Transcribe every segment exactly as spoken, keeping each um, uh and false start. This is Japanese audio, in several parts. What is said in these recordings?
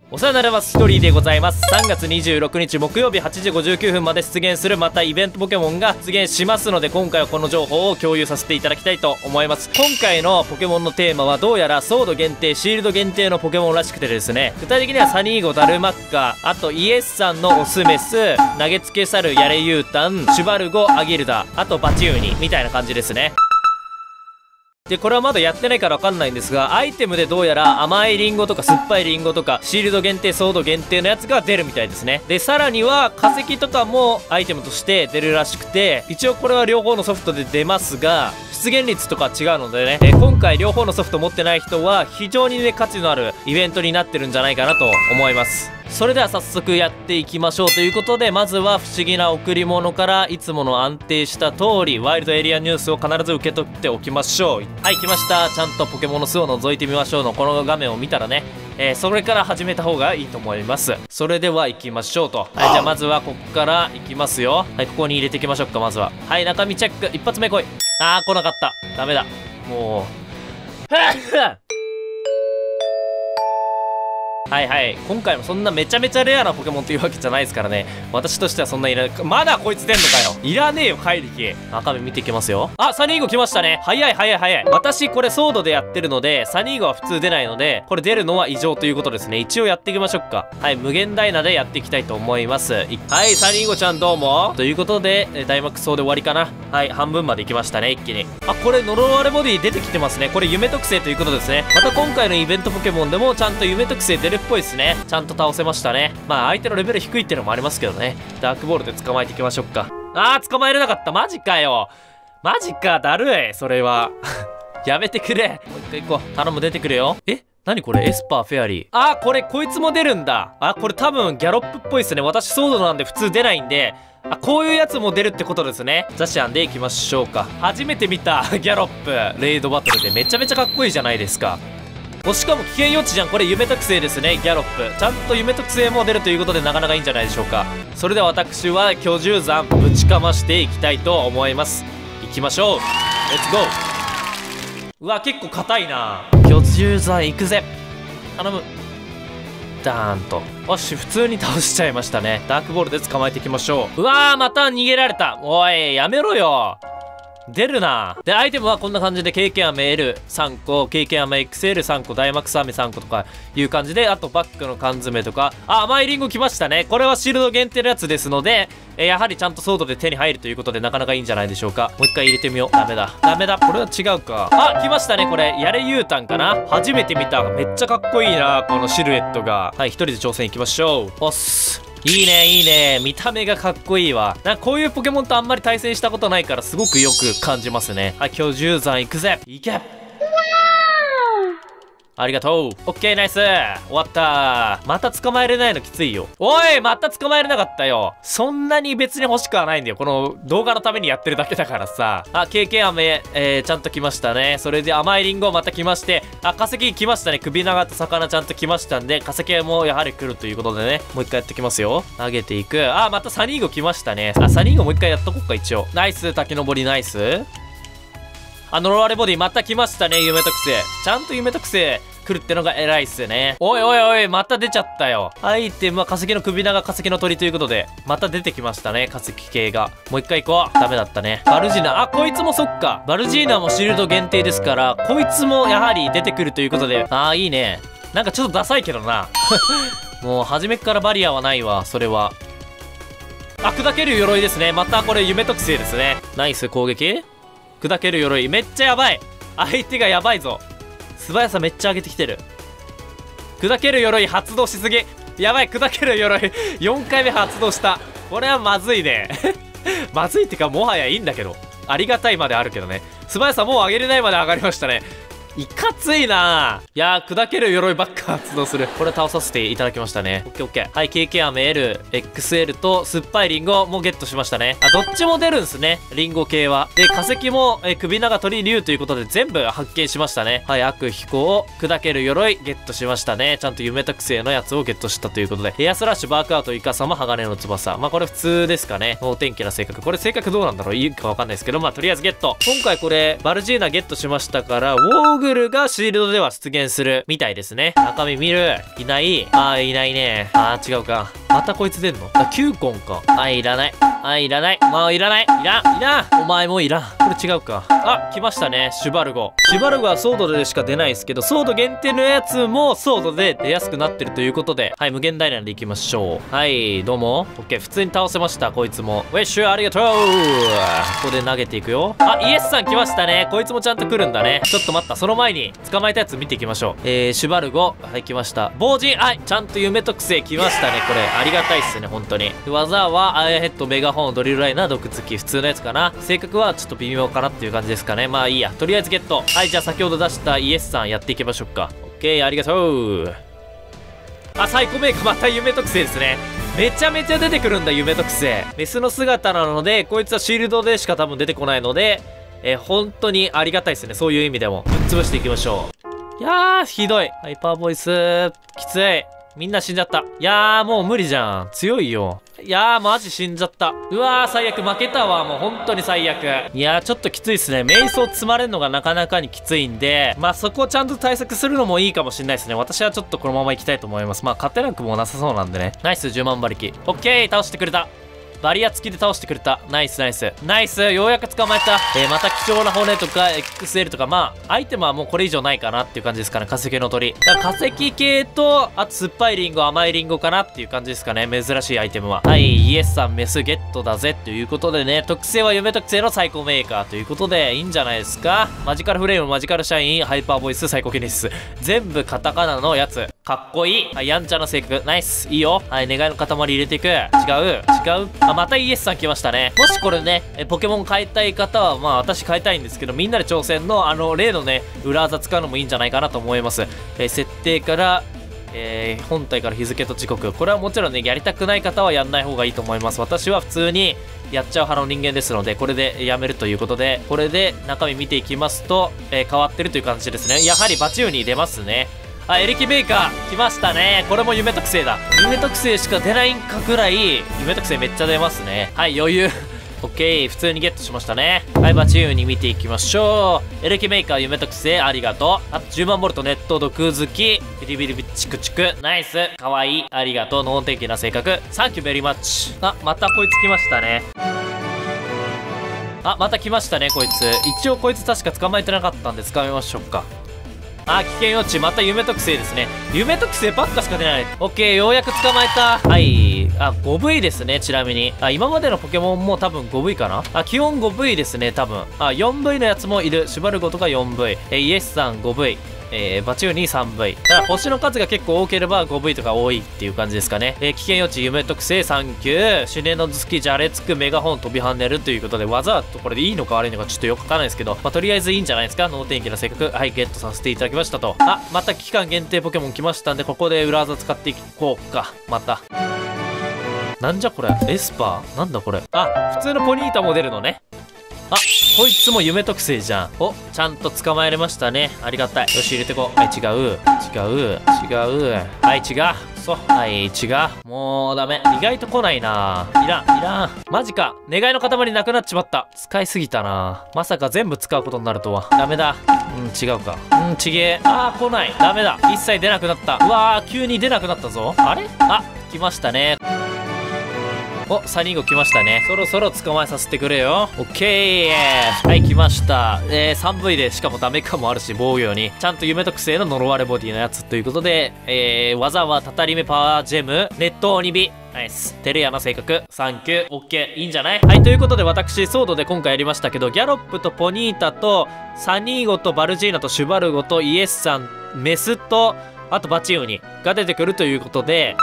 お世話になります。ひとりでございます。さんがつにじゅうろくにち木曜日はちじごじゅうきゅうふんまで出現するまたイベントポケモンが出現しますので、今回はこの情報を共有させていただきたいと思います。今回のポケモンのテーマはどうやらソード限定、シールド限定のポケモンらしくてですね、具体的にはサニーゴ、ダルマッカ、あとイエスさんのオスメス、投げつけ猿、ヤレユータン、シュバルゴ、アギルダ、あとバチウニみたいな感じですね。で、これはまだやってないからわかんないんですが、アイテムでどうやら甘いリンゴとか酸っぱいリンゴとか、シールド限定、ソード限定のやつが出るみたいですね。で、さらには化石とかもアイテムとして出るらしくて、一応これは両方のソフトで出ますが、出現率とか違うのでね、え今回両方のソフト持ってない人は非常にね、価値のあるイベントになってるんじゃないかなと思います。それでは早速やっていきましょうということで、まずは不思議な贈り物からいつもの安定した通りワイルドエリアニュースを必ず受け取っておきましょう。はい、来ました。ちゃんとポケモンの巣を覗いてみましょうのこの画面を見たらね、えー、それから始めた方がいいと思います。それでは行きましょうと。はい、じゃあまずはこっから行きますよ。はい、ここに入れていきましょうか。まずははい、中身チェック。一発目来い。あー、来なかった。ダメだ。もうはいはい、今回もそんなめちゃめちゃレアなポケモンというわけじゃないですからね。私としてはそんないらない。まだこいつ出んのかよ。いらねえよ怪力。中身見ていきますよ。あ、サニーゴ来ましたね。早い早い早い。私これソードでやってるのでサニーゴは普通出ないので、これ出るのは異常ということですね。一応やっていきましょうか。はい、無限ダイナでやっていきたいと思います。はい、サニーゴちゃんどうもということで、ダイマックスで終わりかな。はい、半分まで行きましたね、一気に。あ、これ呪われボディ出てきてますね。これ夢特性ということですね。また今回のイベントポケモンでもちゃんと夢特性出るっぽいですね。ちゃんと倒せましたね。まあ相手のレベル低いっていうのもありますけどね。ダークボールで捕まえていきましょうか。あー、捕まえれなかった。マジかよ。マジか、だるいそれはやめてくれ。もう一回行こう。頼む、出てくれよ。え、何これ、エスパーフェアリー。あー、これこいつも出るんだ。あ、これ多分ギャロップっぽいですね。私ソードなんで普通出ないんで、あ、こういうやつも出るってことですね。ザシアンでいきましょうか。初めて見たギャロップレイドバトルでめちゃめちゃかっこいいじゃないですか。お、しかも危険予知じゃん。これ夢特性ですね。ギャロップちゃんと夢特性も出るということでなかなかいいんじゃないでしょうか。それでは私は居住山ぶちかましていきたいと思います。行きましょう。レッツゴー。うわ、結構硬いな。居住山行くぜ。頼む。ダーンと。よし、普通に倒しちゃいましたね。ダークボールで捕まえていきましょう。うわー、また逃げられた。おい、やめろよ。出るな。で、アイテムはこんな感じで経験飴 エルさんこ、経験飴 エックスエルさんこ、ダイマックス飴さんことかいう感じで、あとバックの缶詰とか、あ、甘いリンゴ来ましたね。これはシールド限定のやつですので、えやはりちゃんとソードで手に入るということでなかなかいいんじゃないでしょうか。もう一回入れてみよう。ダメだ。ダメだ。これは違うか。あ、来ましたね。これ、ヤレユータンかな。初めて見た。めっちゃかっこいいな、このシルエットが。はい、一人で挑戦いきましょう。おっす。いいね、いいね。見た目がかっこいいわ。なんかこういうポケモンとあんまり対戦したことないからすごくよく感じますね。はい、居住山行くぜ。行け。ありがとう。オッケー、ナイス。終わったー。また捕まえれないのきついよ。おい、また捕まえれなかったよ。そんなに別に欲しくはないんだよ。この動画のためにやってるだけだからさ。あ、経験飴、えー、ちゃんと来ましたね。それで甘いリンゴまた来まして、あ、化石来ましたね。首長と魚ちゃんと来ましたんで、化石もやはり来るということでね。もう一回やってきますよ。投げていく。あ、またサニーゴ来ましたね。あ、サニーゴもう一回やっとこっか、一応。ナイス、滝登りナイス。あ、呪われボディまた来ましたね。夢特性。ちゃんと夢特性来るってのが偉いっすね。おいおいおい、また出ちゃったよ。アイテムは化石の首長、化石の鳥ということで、また出てきましたね、化石系が。もう一回行こう。ダメだったね。バルジーナ、あ、こいつもそっか。バルジーナもシールド限定ですから、こいつもやはり出てくるということで、あー、いいね。なんかちょっとダサいけどな。もう、初めっからバリアはないわ、それは。あ、砕ける鎧ですね。またこれ夢特性ですね。ナイス攻撃。砕ける鎧、めっちゃやばい。相手がやばいぞ。素早さめっちゃ上げてきてる。砕ける鎧発動しすぎ。やばい、砕ける鎧よんかいめ発動した。これはまずいね。まずいってかもはやいいんだけど、ありがたいまであるけどね。素早さもう上げれないまで上がりましたね。いかついな。いやー、砕ける鎧ばっか発動する。これ倒させていただきましたね。オッケーオッケー。はい、経験飴 エル、エックスエル と酸っぱいリンゴもゲットしましたね。あ、どっちも出るんすね、リンゴ系は。で、化石もえ首長鳥竜ということで全部発見しましたね。はい、悪飛行、砕ける鎧ゲットしましたね。ちゃんと夢特性のやつをゲットしたということで、エアスラッシュ、バークアウト、イカサマ、鋼の翼。まあこれ普通ですかね。能天気な性格。これ性格どうなんだろう、いいかわかんないですけど、まあとりあえずゲット。今回これバルジーナゲットしましたから、ウォーーグルがシールドでは出現するみたいですね。中身見る。いない。あー、いないね。あー、違うか。またこいつ出んの？あ、きゅうコンか。あ、いらない。あ、いらない。まあ、いらない。いらん。いらん。お前もいらん。これ違うか。あ、来ましたね。シュバルゴ。シュバルゴはソードでしか出ないですけど、ソード限定のやつもソードで出やすくなってるということで、はい、無限ダイナでいきましょう。はい、どうも。オッケー、普通に倒せました。こいつも。ウェッシュ、ありがとう。ここで投げていくよ。あ、イエスさん来ましたね。こいつもちゃんと来るんだね。ちょっと待った。その前に、捕まえたやつ見ていきましょう。えー、シュバルゴ。はい、来ました。防塵。はい、ちゃんと夢特性来ましたね。これ、ありがたいっすね、本当に。技は、アイアヘッド、メガホン、ドリルライナー、毒付き。普通のやつかな。性格はちょっと微妙かなっていう感じですかね。まあいいや。とりあえずゲット。はい、じゃあ先ほど出したイエスさんやっていきましょうか。オッケー、ありがとう。あ、サイコメイクまた夢特性ですね。めちゃめちゃ出てくるんだ、夢特性。メスの姿なので、こいつはシールドでしか多分出てこないので、えー、本当にありがたいですね。そういう意味でも。ぶっ潰していきましょう。いやー、ひどい。ハイパーボイス。きつい。みんな死んじゃった。いやー、もう無理じゃん。強いよ。いやー、マジ死んじゃった。うわー、最悪。負けたわ。もう本当に最悪。いやー、ちょっときついっすね。瞑想積まれるのがなかなかにきついんで、まあそこをちゃんと対策するのもいいかもしれないですね。私はちょっとこのまま行きたいと思います。まあ勝てなくもなさそうなんでね。ナイス、じゅうまん馬力。オッケー、倒してくれた。バリア付きで倒してくれた。ナイスナイス。ナイス、ようやく捕まえた。えー、また貴重な骨とか エックスエル とか、まあ、アイテムはもうこれ以上ないかなっていう感じですかね。化石の鳥。だから化石系と、あと酸っぱいリンゴ、甘いリンゴかなっていう感じですかね。珍しいアイテムは。はい、イエスさん、メスゲットだぜということでね、特性は夢特性のサイコメーカーということで、いいんじゃないですか。マジカルフレーム、マジカルシャイン、ハイパーボイス、サイコキネシス。全部カタカナのやつ。かっこいい。はい、やんちゃな性格。ナイス。いいよ。はい、願いの塊入れていく。違う。違う。あ、またイエスさん来ましたね。もしこれね、えポケモン変えたい方は、まあ私変えたいんですけど、みんなで挑戦のあの、例のね、裏技使うのもいいんじゃないかなと思います。えー、設定から、えー、本体から日付と時刻。これはもちろんね、やりたくない方はやんない方がいいと思います。私は普通にやっちゃう派の人間ですので、これでやめるということで、これで中身見ていきますと、えー、変わってるという感じですね。やはりバチューに出ますね。あ、エレキメーカー来ましたね。これも夢特性だ。夢特性しか出ないんかくらい、夢特性めっちゃ出ますね。はい、余裕。オッケー、普通にゲットしましたね。はい、バチューに見ていきましょう。エレキメーカー夢特性ありがとう。あとじゅうまんボルトネット毒好き。ビリビリビチクチク。ナイス。かわいい。ありがとう。能天気な性格。サンキューベリーマッチ。あ、またこいつ来ましたね。あ、また来ましたね、こいつ。一応こいつ確か捕まえてなかったんで捕まえましょうか。あ、危険予知。また夢特性ですね。夢特性ばっかしか出ない。オッケー、ようやく捕まえた。はい。あ、ごブイ ですね、ちなみに。あ、今までのポケモンも多分 ごブイ かな。あ、基本 ごブイ ですね、多分。あ、よんブイ のやつもいる。シュバルゴとか よんブイ。え、イエスさん ごブイ。えー、バチューに さんブイ。だから星の数が結構多ければ ごブイ とか多いっていう感じですかね。えー、危険予知、夢特性、サンキュー、シュネの好き、じゃれつく、メガホン、飛び跳ねるということで、技とこれでいいのか悪いのかちょっとよくわかんないですけど、まあ、とりあえずいいんじゃないですか。能天気な性格。はい、ゲットさせていただきましたと。あ、また期間限定ポケモン来ましたんで、ここで裏技使っていこうか。また。なんじゃこれ、エスパーなんだこれ。あ、普通のポニータも出るのね。あ、こいつも夢特性じゃん。お、ちゃんと捕まえれましたね。ありがたい。よし、入れてこう。はい、違う。違う。違う。はい、違う。そう。はい、違う。もうダメ。意外と来ないな。いらん。いらん。マジか。願いの塊なくなっちまった。使いすぎたな。まさか全部使うことになるとは。ダメだ。うん、違うか。うん、ちげえ。あー、来ない。ダメだ。一切出なくなった。うわー、急に出なくなったぞ。あれ？あ、来ましたね。お、サニーゴ来ましたね。そろそろ捕まえさせてくれよ。オッケー。はい、来ました。えー、さんブイ でしかもダメかもあるし、防御に。ちゃんと夢特性の呪われボディのやつということで、えー、技はたたり目パワージェム、熱湯鬼火。ナイス。テレヤな性格。サンキュー。オッケー。いいんじゃない？はい、ということで私、ソードで今回やりましたけど、ギャロップとポニータと、サニーゴとバルジーナとシュバルゴとイエスさん、メスと、あとバチウニが出てくるということで、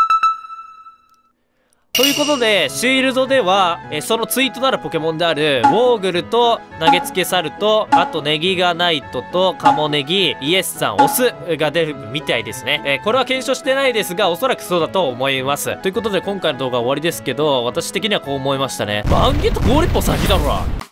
ということで、シールドでは、えそのツイートなるポケモンである、ウォーグルと投げつけサルと、あとネギガナイトとカモネギ、イエスさん、オスが出るみたいですね。えー、これは検証してないですが、おそらくそうだと思います。ということで、今回の動画は終わりですけど、私的にはこう思いましたね。バンゲットゴーリッポ先だろ。